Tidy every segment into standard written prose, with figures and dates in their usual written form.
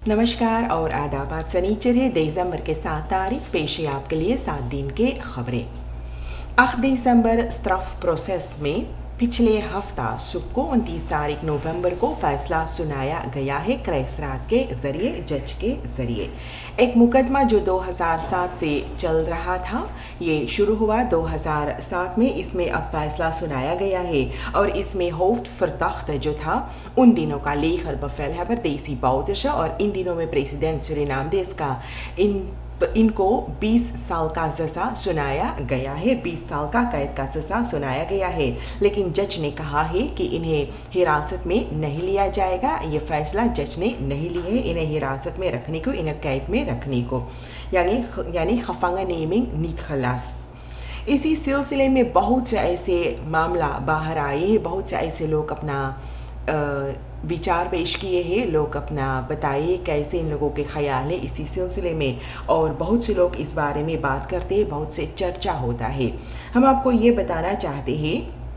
नमस्कार और आदाब। आज सनीचर है दिसंबर के 7 तारीख। पेश है आपके लिए 7 दिन के खबरें। 8 दिसंबर स्ट्रफ प्रोसेस में पिछले हफ्ता सुबह को 29 तारीख नवंबर को फैसला सुनाया गया है क्रैसरात के जरिए, जज के जरिए। एक मुकदमा जो 2007 से चल रहा था, ये शुरू हुआ 2007 में। इसमें अब फैसला सुनाया गया है और इसमें होफ्ट फरदाख्त जो था उन दिनों का लेखर बफेलहबर देसी बाउदश और इन दिनों में प्रेसिडेंट सुरिनाम देश का इनको 20 साल का सज़ा सुनाया गया है, 20 साल का कैद का सज़ा सुनाया गया है। लेकिन जज ने कहा है कि इन्हें हिरासत में नहीं लिया जाएगा। ये फैसला जज ने नहीं लिया है इन्हें हिरासत में रखने को, इन्हें कैद में रखने को, यानी खफंगा नेमिंग नीत खलास। इसी सिलसिले में बहुत से ऐसे मामला बाहर आए हैं, बहुत से ऐसे लोग अपना विचार पेश किए हैं, लोग अपना बताइए कैसे इन लोगों के ख्याल है इसी सिलसिले में, और बहुत से लोग इस बारे में बात करते हैं, बहुत से चर्चा होता है। हम आपको ये बताना चाहते हैं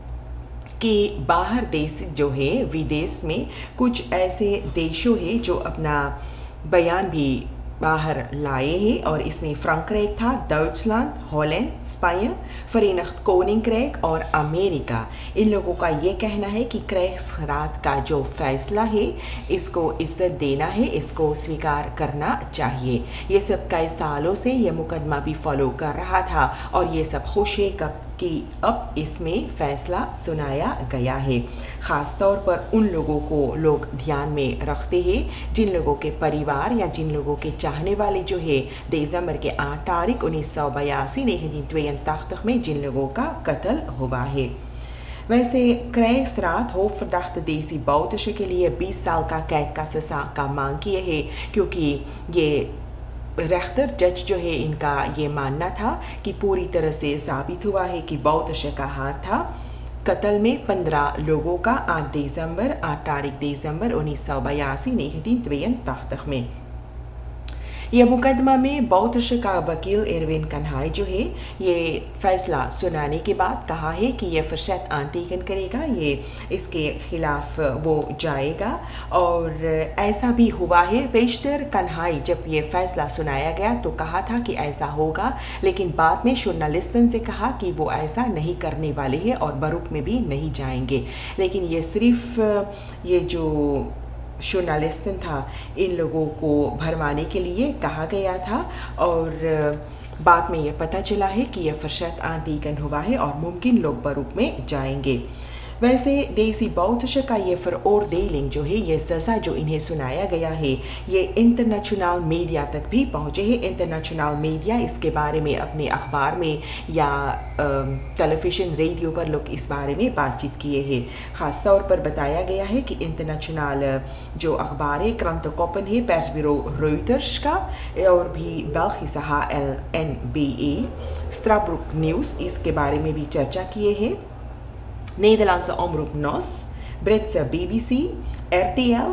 कि बाहर देश जो है, विदेश में कुछ ऐसे देशों है जो अपना बयान भी बाहर लाए हैं और इसमें फ्रांक्रेक था, डॉइचलैंड, हॉलैंड, स्पेन, फ़रीनख्त कोनिंक्रेग और अमेरिका। इन लोगों का ये कहना है कि क्रैसरात का जो फैसला है इसको इज्जत देना है, इसको स्वीकार करना चाहिए। ये सब कई सालों से ये मुकदमा भी फॉलो कर रहा था और ये सब खुश है कि अब इसमें फ़ैसला सुनाया गया है। ख़ास तौर पर उन लोगों को लोग ध्यान में रखते हैं जिन लोगों के परिवार या जिन लोगों के चाहने वाले जो है दिसंबर के 8 तारीख 1982 में जिन लोगों का कत्ल हुआ है। वैसे क्रैसरात हो फरदाख्त देसी बाउदश के लिए 20 साल का कैद का सज़ा का मांग किए है, क्योंकि ये रेख्तर जज जो है इनका ये मानना था कि पूरी तरह से साबित हुआ है कि बाउदश का हाथ था कत्ल में 15 लोगों का 8 तारीख दिसंबर 1982 में। यह मुकदमा में बाउदश का वकील एरविन कन्हाई जो है ये फैसला सुनाने के बाद कहा है कि यह फरशत आंतीकन करेगा, ये इसके खिलाफ वो जाएगा और ऐसा भी हुआ है। पेशतर कन्हाई जब ये फैसला सुनाया गया तो कहा था कि ऐसा होगा, लेकिन बाद में जर्नलिस्टन से कहा कि वो ऐसा नहीं करने वाले हैं और बरूक में भी नहीं जाएंगे। लेकिन ये सिर्फ ये जो जर्नलिस्टन था इन लोगों को भरमाने के लिए कहा गया था और बाद में यह पता चला है कि यह फरशत आंतीकन हुआ है और मुमकिन लोग बरूक में जाएंगे। वैसे देसी बाउदश का ये फरओरदेलिंग जो है, ये सज़ा जो इन्हें सुनाया गया है, ये इंटरनेशनल मीडिया तक भी पहुँचे हैं। इंटरनेशनल मीडिया इसके बारे में अपने अखबार में या टेलीविज़न रेडियो पर लोग इस बारे में बातचीत किए हैं। ख़ास तौर पर बताया गया है कि इंटरनेशनल जो अखबार है क्रांतकोपन है, प्रेस ब्यूरो रॉयटर्स का, और भी बेल्गी सहा LNBA, स्ट्राब्रुक न्यूज़ इसके बारे में भी चर्चा किए हैं। Nederlandse omroep NOS, Britse BBC, RTL,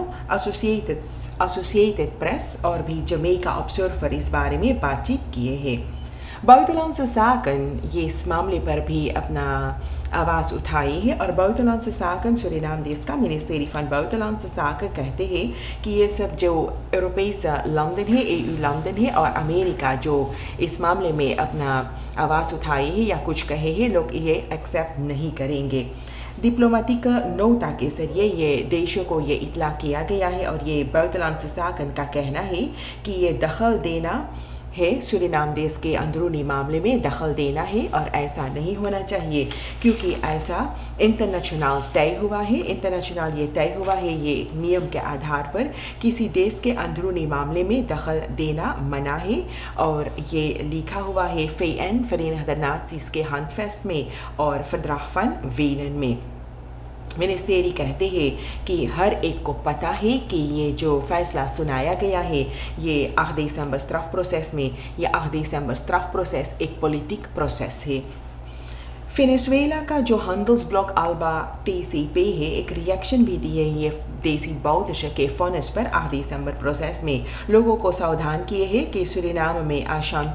Associated Press और भी जमैका ऑब्जर्वर इस बारे में बातचीत किए हैं। बुitenlandse zaken ये इस मामले पर भी अपना आवाज़ उठाई है और buitenlandse zaken सुरिनाम देश का मिनिस्ट्री फन buitenlandse zaken कहते हैं कि ये सब जो यूरोपीय लंदन है, EU लंदन है और अमेरिका जो इस मामले में अपना आवाज़ उठाई है या कुछ कहे हैं, लोग ये एक्सेप्ट नहीं करेंगे। डिप्लोमेटिक नोटा के जरिए ये देशों को ये इतला किया गया है और ये buitenlandse zaken का कहना है कि ये दखल देना है, सुरिनाम देश के अंदरूनी मामले में दखल देना है और ऐसा नहीं होना चाहिए, क्योंकि ऐसा इंटरनेशनल तय हुआ है। इंटरनेशनल ये तय हुआ है, ये नियम के आधार पर किसी देश के अंदरूनी मामले में दखल देना मना है और ये लिखा हुआ है फ़ेन फ़रीनख्त नाज़ीज़ के हंटफेस्ट में और फ़द्राह वन वीनन में। मिनिस्ट्री कहते हैं कि हर एक को पता है कि ये जो फैसला सुनाया गया है ये 8 दिसंबर स्ट्रफ प्रोसेस में, ये 8 दिसंबर स्ट्रफ प्रोसेस एक पॉलिटिक प्रोसेस है। वेनेजुएला का जो handelsblok अल्बा TCP है, एक रिएक्शन भी दिए ये देसी बाउदश के फौनस पर 8 दिसंबर प्रोसेस में लोगों को सावधान किए हैं कि सुरिनाम में अशांति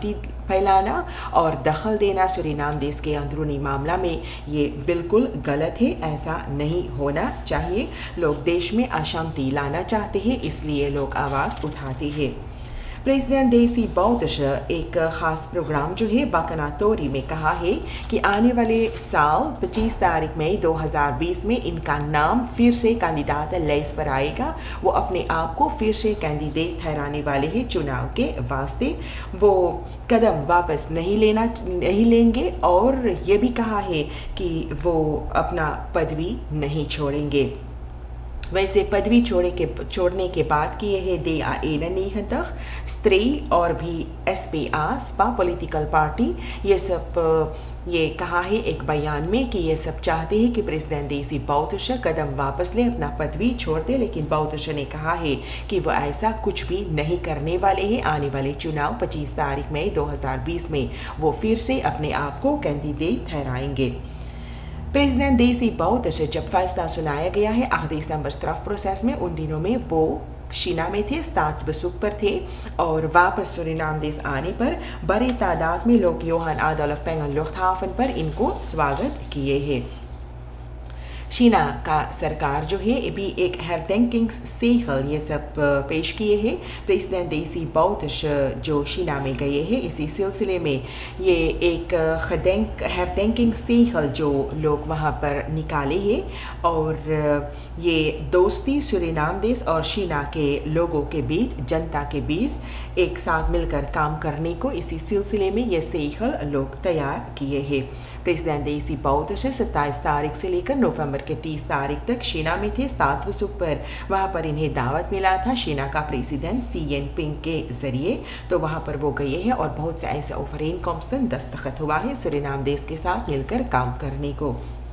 फैलाना और दखल देना सूरीनाम देश के अंदरूनी मामला में ये बिल्कुल गलत है। ऐसा नहीं होना चाहिए। लोग देश में अशांति लाना चाहते हैं, इसलिए लोग आवाज़ उठाते हैं। प्रेसिडेंट देसी बौद्ध एक ख़ास प्रोग्राम जो है बाकनातोरी में कहा है कि आने वाले साल 25 तारीख मई 2020 में इनका नाम फिर से कैंडिडेट लिस्ट पर आएगा। वो अपने आप को फिर से कैंडिडेट ठहराने वाले हैं चुनाव के वास्ते। वो कदम वापस नहीं लेंगे और ये भी कहा है कि वो अपना पदवी नहीं छोड़ेंगे। वैसे पदवी छोड़ने के बाद किए है दे एननीहतक स्त्री और भी SPA स्पा पॉलिटिकल पार्टी ये सब ये कहा है एक बयान में कि ये सब चाहते हैं कि प्रेसिडेंट देसी बौद्ध कदम वापस ले, अपना पदवी छोड़ दे। लेकिन बौद्ध ने कहा है कि वो ऐसा कुछ भी नहीं करने वाले हैं। आने वाले चुनाव 25 तारीख मई 2020 में वो फिर से अपने आप को कैंडिडेट ठहराएंगे। प्रेसिडेंट देसी बौद्ध से जब फैसला सुनाया गया है 8 दिसंबर स्ट्राफ प्रोसेस में, उन दिनों में वो शीना में थे, स्टाट्सबेसुक पर थे और वापस सूरीनाम देश आने पर बड़ी तादाद में लोग योहान आडोल्फ पेंगल लुफ्तहाfen पर इनको स्वागत किए हैं। शीना का सरकार जो है ये भी एक herdenkingszegel ये सब पेश किए हैं। प्रेसिडेंट देसी बौद्ध जो शीना में गए हैं, इसी सिलसिले में ये एक herdenkingszegel जो लोग वहाँ पर निकाले हैं और ये दोस्ती सूरीनाम देश और शीना के लोगों के बीच, जनता के बीच एक साथ मिलकर काम करने को इसी सिलसिले में ये सेगल लोग तैयार किए हैं। प्रेसिडेंट देसी बौद्ध से 27 तारीख से लेकर नवंबर के 30 तारीख तक शीना में थे स्टाट्सबेसुक पर। वहाँ पर इन्हें दावत मिला था शीना का प्रेसिडेंट सी जिनपिंग के जरिए, तो वहाँ पर वो गए हैं और बहुत से ऐसे ओवरएनकॉम्सन दस्तखत हुआ है सूरीनाम देश के साथ मिलकर काम करने को।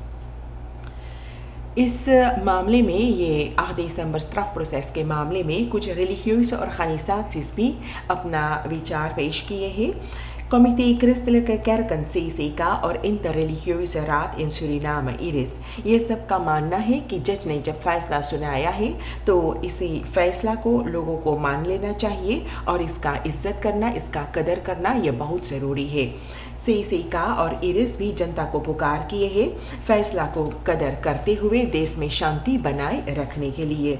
इस मामले में ये 8 दिसंबर स्ट्राफ प्रोसेस के मामले में कुछ रिलीजियस और खनीसात भी अपना विचार पेश किए हैं। Comité Christelijke Kerken CCK और इंटररिलीजियस रात इन सूरीनाम इरिस ये सब का मानना है कि जज ने जब फैसला सुनाया है तो इसी फैसला को लोगों को मान लेना चाहिए और इसका इज्जत करना, इसका कदर करना ये बहुत ज़रूरी है। CCK और इरिस भी जनता को पुकार किए हैं फैसला को कदर करते हुए देश में शांति बनाए रखने के लिए।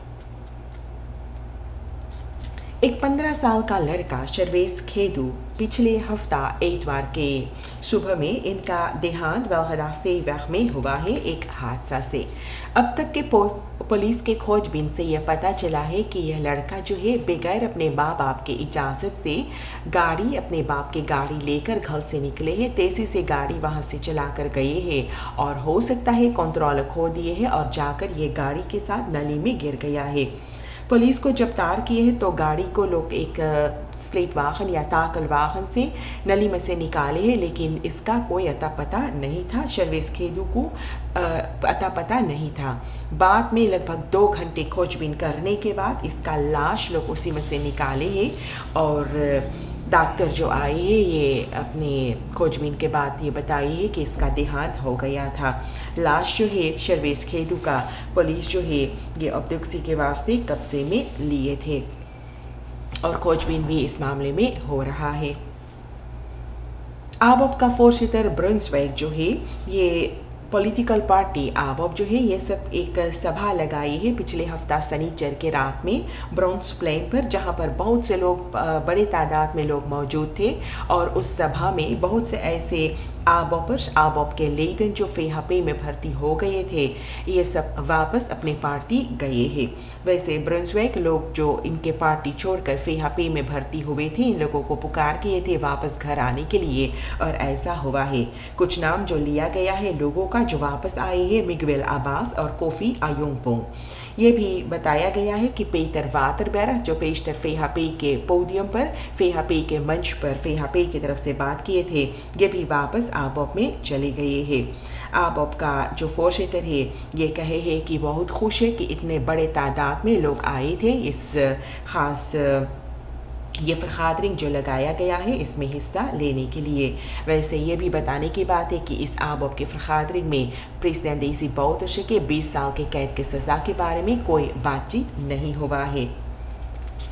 एक 15 साल का लड़का शर्वेश खेदू पिछले हफ्ता इतवार के सुबह में इनका देहांत वलगदा सेवक में हुआ है एक हादसा से। अब तक के पुलिस के खोजबीन से यह पता चला है कि यह लड़का जो है बगैर अपने माँ बाप के इजाज़त से अपने बाप की गाड़ी लेकर घर से निकले हैं। तेज़ी से गाड़ी वहाँ से चला कर गए हैं और हो सकता है कंट्रोल खो दिए हैं और जाकर ये गाड़ी के साथ नली में गिर गया है। पुलिस को जब तार किए हैं तो गाड़ी को लोग एक स्लेट वाहन या ताकल वाहन से नली में से निकाले हैं, लेकिन इसका कोई अता पता नहीं था। शर्वेश खेदू को अता पता नहीं था। बाद में लगभग 2 घंटे खोजबीन करने के बाद इसका लाश लोग उसी में से निकाले हैं और डॉक्टर जो आए हैं ये अपने खोजबीन के बाद ये बताई है कि इसका देहांत हो गया था। लाश जो है शर्वेश खेदू का पुलिस जो है ये ऑटोप्सी के वास्ते कब्जे में लिए थे और खोजबीन भी इस मामले में हो रहा है। आबोब का फोर्सिटर ब्रुंसविक जो है ये पॉलिटिकल पार्टी आबोब जो है ये सब एक सभा लगाई है पिछले हफ्ता शनिचर के रात में ब्रॉन्स प्लेन पर, जहां पर बहुत से लोग बड़े तादाद में लोग मौजूद थे और उस सभा में बहुत से ऐसे आबोब के लेडन जो फेहापे में भर्ती हो गए थे ये सब वापस अपने पार्टी गए हैं। वैसे ब्रुंसविक लोग जो इनके पार्टी छोड़कर फेहापे में भर्ती हुए थे इन लोगों को पुकार किए थे वापस घर आने के लिए और ऐसा हुआ है। कुछ नाम जो लिया गया है लोगों का जो वापस आए हैं मिगवेल अब्बास और कोफी आयोंगपोंग। ये भी बताया गया है कि पीटर वाटरबेरग जो पेशतर फेहापे के पोडियम पर फेहापे के मंच पर फेहापे की तरफ से बात किए थे ये भी वापस आबोब में चले गए हैं। आबोब का जो फोर्सिटर है ये कहे है कि बहुत खुश है कि इतने बड़े तादाद में लोग आए थे इस खास ये फरखादरिंग जो लगाया गया है इसमें हिस्सा लेने के लिए। वैसे ये भी बताने की बात है कि इस आबोब के फरखादरिंग में प्रेसिडेंट देसी बौद्ध के 20 साल के कैद की सज़ा के बारे में कोई बातचीत नहीं हुआ है।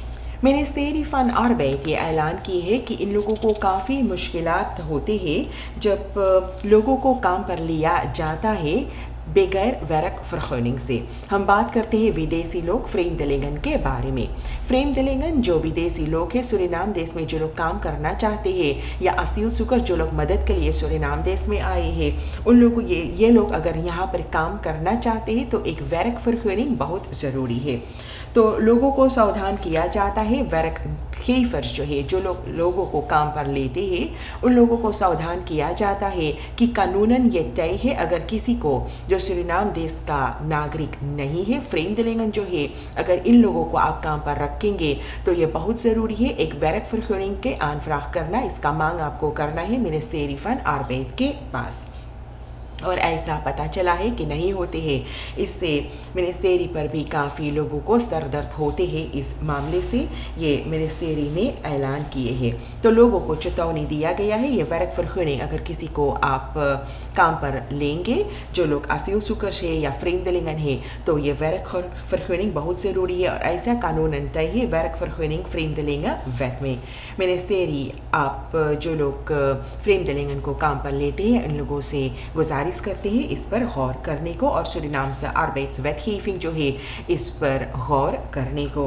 मिनिस्टेरी फ़न आर्बेट ये ऐलान की है कि इन लोगों को काफ़ी मुश्किलात होते हैं जब लोगों को काम पर लिया जाता है बगैर werk vergunning से। हम बात करते हैं विदेशी लोग vreemdelingen के बारे में। vreemdelingen जो विदेशी लोग हैं सूरीनाम देश में जो लोग काम करना चाहते हैं या asielzoeker जो लोग मदद के लिए सूरीनाम देश में आए हैं, उन लोगों को ये लोग अगर यहाँ पर काम करना चाहते हैं तो एक werk vergunning बहुत ज़रूरी है। तो लोगों को सावधान किया जाता है। werkgevers जो है जो लोगों को काम पर लेते हैं उन लोगों को सावधान किया जाता है कि कानूनन ये तय है अगर किसी को जो सूरीनाम देश का नागरिक नहीं है vreemdelingen जो है अगर इन लोगों को आप काम पर रखेंगे तो ये बहुत ज़रूरी है एक werk vergunning के aanvraag करना। इसका मांग आपको करना है मिनिस्टेरी फ़न आर्बेट के पास। और ऐसा पता चला है कि नहीं होते हैं। इससे मिनिस्टेरी पर भी काफ़ी लोगों को सरदर्द होते हैं इस मामले से। ये मिनिस्टेरी ने ऐलान किए हैं तो लोगों को चेतावनी दिया गया है। ये werk vergunning अगर किसी को आप काम पर लेंगे जो लोग asielzoekers है या vreemdelingen है तो ये werk vergunning बहुत ज़रूरी है और ऐसा कानूनन तय है werk vergunning vreemdelingen wet में। मिनिस्टेरी आप जो लोग vreemdelingen को काम पर लेते हैं इन लोगों से गुजारिश करते हैं इस पर गौर करने को और सूरीनामse arbeidswetgeving जो है इस पर गौर करने को।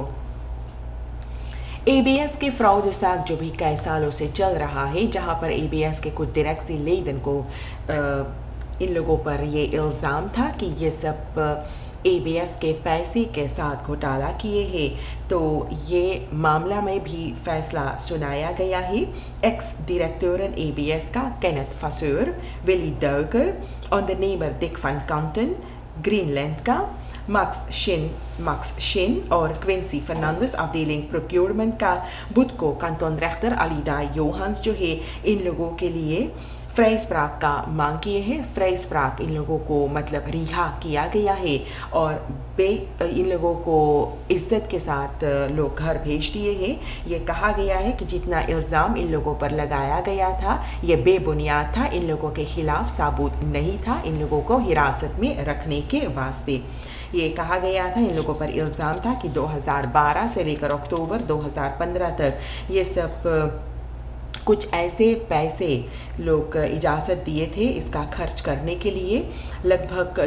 ABS के फ्रॉडzaak जो भी कई सालों से चल रहा है जहां पर ABS के कुछ directieleden को इन लोगों पर ये इल्ज़ाम था कि ये सब ABS के पैसे के साथ घोटाला किए हैं तो ये मामला में भी फैसला सुनाया गया है। एक्स डायरेक्टोren ABS का Kenneth Vasseur, Willy Duiker, ondernemer Dick van Kanten, Greenland का Max Shin और क्विंसी फर्नांडिस afdeling procurement का बुध को kantonrechter Alida Johans जो है इन लोगों के लिए vrijspraak का मांग किए हैं। vrijspraak इन लोगों को मतलब रिहा किया गया है और इन लोगों को इज्जत के साथ लोग घर भेज दिए हैं। ये कहा गया है कि जितना इल्ज़ाम इन लोगों पर लगाया गया था ये बेबुनियाद था, इन लोगों के खिलाफ सबूत नहीं था इन लोगों को हिरासत में रखने के वास्ते। ये कहा गया था इन लोगों पर इल्ज़ाम था कि 2012 से लेकर अक्टूबर 2015 तक ये सब कुछ ऐसे पैसे लोग इजाज़त दिए थे इसका खर्च करने के लिए। लगभग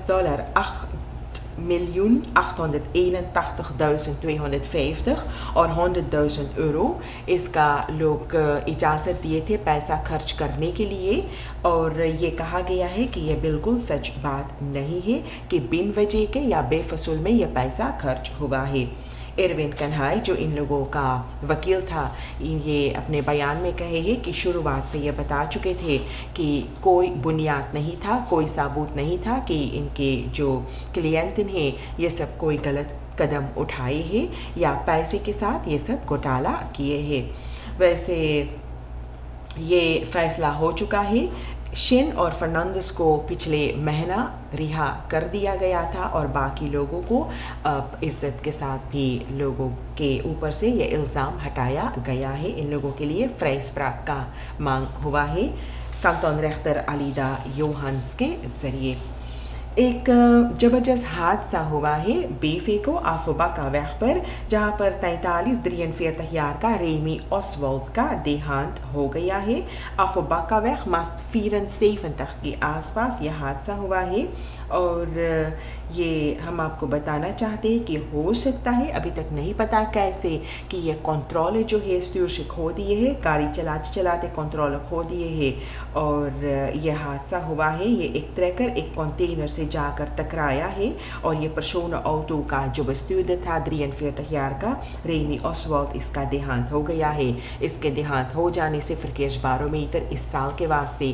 $881.250 और 100,000 euro इसका लोग इजाज़त दिए थे पैसा खर्च करने के लिए। और ये कहा गया है कि ये बिल्कुल सच बात नहीं है कि बिन वजह के या बेफसूल में ये पैसा खर्च हुआ है। एरविन कन्हाई जो इन लोगों का वकील था ये अपने बयान में कहे हैं कि शुरुआत से ये बता चुके थे कि कोई बुनियाद नहीं था, कोई सबूत नहीं था कि इनके जो क्लिएंट हैं ये सब कोई गलत कदम उठाए हैं या पैसे के साथ ये सब घोटाला किए हैं। वैसे ये फैसला हो चुका है। शिन और फर्नांडिस को पिछले महीना रिहा कर दिया गया था और बाकी लोगों को इज्जत के साथ भी लोगों के ऊपर से ये इल्ज़ाम हटाया गया है। इन लोगों के लिए vrijspraak का मांग हुआ है kantonrechter Alida Johans के ज़रिए। एक ज़बरदस्त हादसा हुआ है बेफेको Afobakaweg पर जहां पर 43 jaar का रेमी ऑसवाल्ड का देहांत हो गया है। Afobakaweg मास्ट 74 के आसपास यह हादसा हुआ है और ये हम आपको बताना चाहते हैं कि हो सकता है अभी तक नहीं पता कैसे कि ये कंट्रोल जो है स्टीयर से खो दिए है, गाड़ी चलाते चलाते कंट्रोल खो दिए है और ये हादसा हुआ है। ये एक ट्रैकर एक कंटेनर से जाकर टकराया है और ये पर्सोन ऑटो का जो bestuurder था 43 jaar का रेमी ऑसवाल्ड इसका देहांत हो गया है। इसके देहांत हो जाने से verkeersbarometer इस साल के वास्ते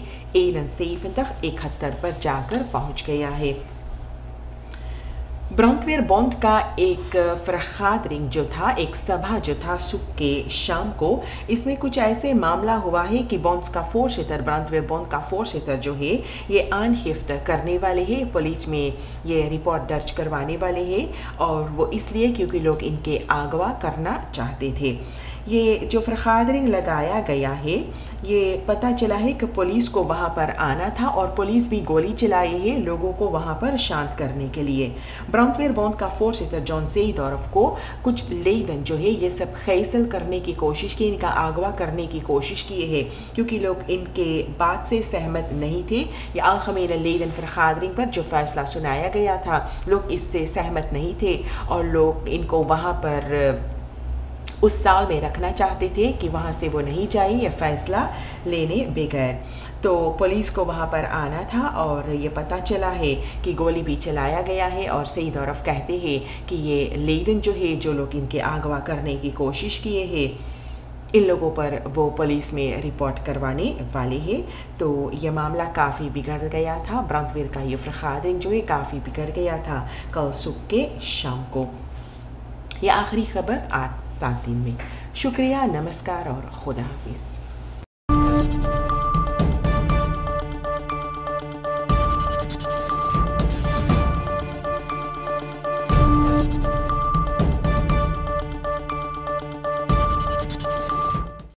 71 पर जाकर पहुंच गया है। ब्रॉन्टवेयर-बॉन्ड का एक vergadering जो था, एक सभा जो था सुख के शाम को, इसमें कुछ ऐसे मामला हुआ है कि बॉन्ड्स का फोरसिटर ब्रॉन्टवेयर-बॉन्ड का फोरसिटर जो है ये आनहिफ्त करने वाले हैं, पुलिस में ये रिपोर्ट दर्ज करवाने वाले हैं और वो इसलिए क्योंकि लोग इनके अगवा करना चाहते थे। ये जो फरखाद रिंग लगाया गया है, ये पता चला है कि पुलिस को वहाँ पर आना था और पुलिस भी गोली चलाई है लोगों को वहाँ पर शांत करने के लिए। ब्राउनवेयर बॉन्ड का फोर्सिटर जॉन सेइदोरफ को कुछ लेदन जो है ये सब खैसल करने की कोशिश की, इनका अगवा करने की कोशिश की है, क्योंकि लोग इनके बात से सहमत नहीं थे। या अलखमीर लेदन फरखाद रिंग पर जो फैसला सुनाया गया था, लोग इससे सहमत नहीं थे और लोग इनको वहाँ पर उस साल में रखना चाहते थे कि वहाँ से वो नहीं जाए ये फ़ैसला लेने बगैर। तो पुलिस को वहाँ पर आना था और ये पता चला है कि गोली भी चलाया गया है। और सेइदोरफ कहते हैं कि ये लेदन जो है, जो लोग इनके अगवा करने की कोशिश किए हैं, इन लोगों पर वो पुलिस में रिपोर्ट करवाने वाले हैं। तो ये मामला काफ़ी बिगड़ गया था। ब्राउनवेयर का ये फरखाद रिंग जो है काफ़ी बिगड़ गया था कल सुबह के शाम को। ये आखिरी खबर आज 7 दिन में। शुक्रिया, नमस्कार और खुदा हाफिज़।